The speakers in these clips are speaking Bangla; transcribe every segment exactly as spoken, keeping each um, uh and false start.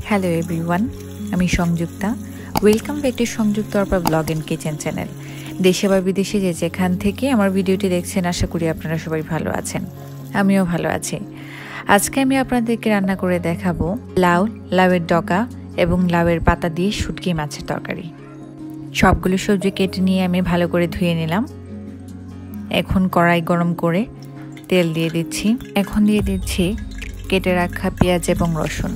হ্যালো এভরিওয়ান, আমি Sanjukta. Welcome back to Sanjukta Arpa blog and kitchen channel. দেশে বা বিদেশে যে যেখান থেকে আমার ভিডিওটি দেখছেন, আশা করি আপনারা সবাই ভালো আছেন। আমিও ভালো আছি। আজকে আমি আপনাদেরকে রান্না করে দেখাবো লাউ, লাউয়ের ডগা এবং লাউয়ের পাতা দিয়ে শুটকি মাছের তরকারি। সবগুলো সবজি কেটে নিয়ে আমি ভালো করে ধুয়ে নিলাম। এখন কড়াই গরম করে তেল দিয়ে দিচ্ছি। এখন দিয়ে দিচ্ছি কেটে রাখা পেঁয়াজ এবং রসুন।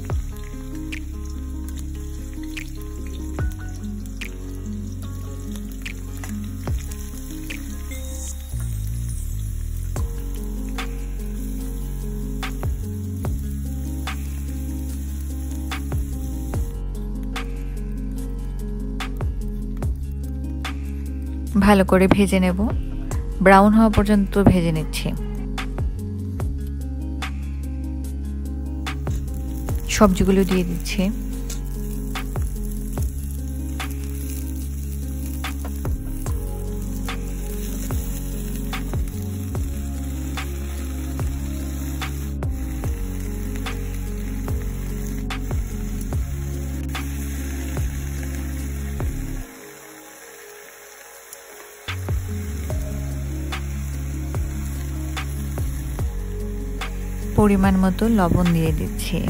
ভালো করে ভেজে নেব, ব্রাউন হওয়া পর্যন্ত ভেজে নিচ্ছি। সবজিগুলো দিয়ে দিচ্ছি। পরিমাণ মতো লবণ দিয়ে দিচ্ছি।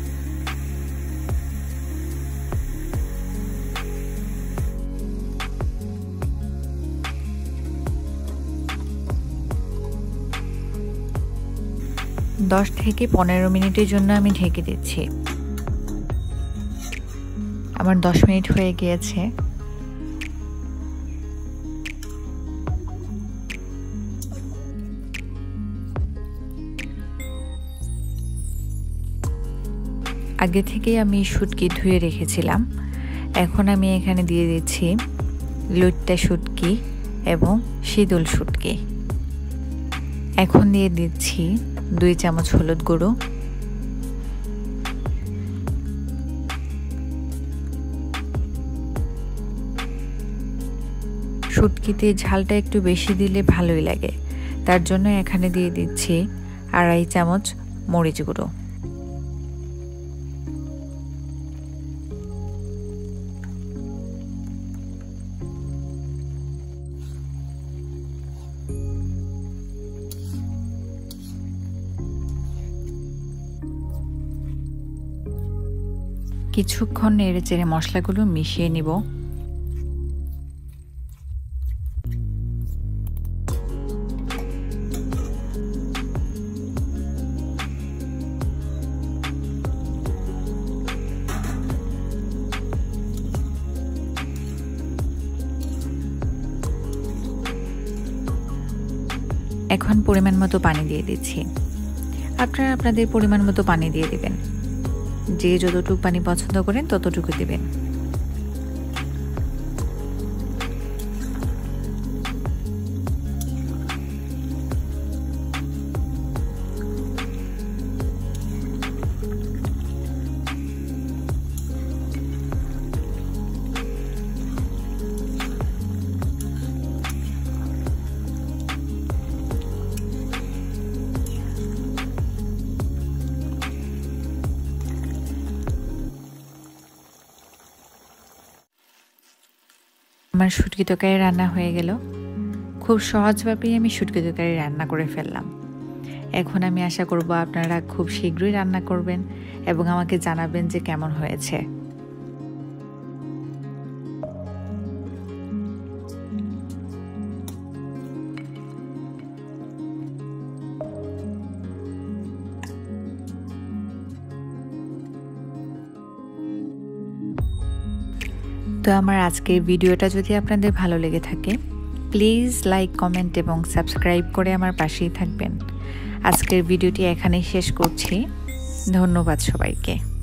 দশ থেকে পনেরো মিনিটের জন্য আমি ঢেকে দিচ্ছি। আমার দশ মিনিট হয়ে গিয়েছে। আগে থেকেই আমি শুটকি ধুয়ে রেখেছিলাম। এখন আমি এখানে দিয়ে দিচ্ছি লইট্টা শুটকি এবং শীতল শুটকি। এখন দিয়ে দিচ্ছি দুই চামচ হলুদ গুঁড়ো, শুটকিতে ঝালটা একটু বেশি দিলে ভালোই লাগে, তার জন্য এখানে দিয়ে দিচ্ছি আড়াই চামচ মরিচ গুঁড়ো। কিছুক্ষণ নেড়ে চেড়ে মশলাগুলো মিশিয়ে নিব। এখন পরিমাণ মতো পানি দিয়ে দিচ্ছি। আপনারা আপনাদের পরিমাণ মতো পানি দিয়ে দিবেন। যে যতটুকু পানি পছন্দ করেন ততটুকু দিবেন। আমার শুটকি তরকারি রান্না হয়ে গেল। খুব সহজভাবেই আমি শুটকি তরকারি রান্না করে ফেললাম। এখন আমি আশা করব আপনারা খুব শীঘ্রই রান্না করবেন এবং আমাকে জানাবেন যে কেমন হয়েছে। তো আমার আজকের ভিডিওটা যদি আপনাদের ভালো লেগে থাকে, প্লিজ লাইক, কমেন্ট এবং সাবস্ক্রাইব করে আমার পাশেই থাকবেন। আজকের ভিডিওটি এখানেই শেষ করছি। ধন্যবাদ সবাইকে।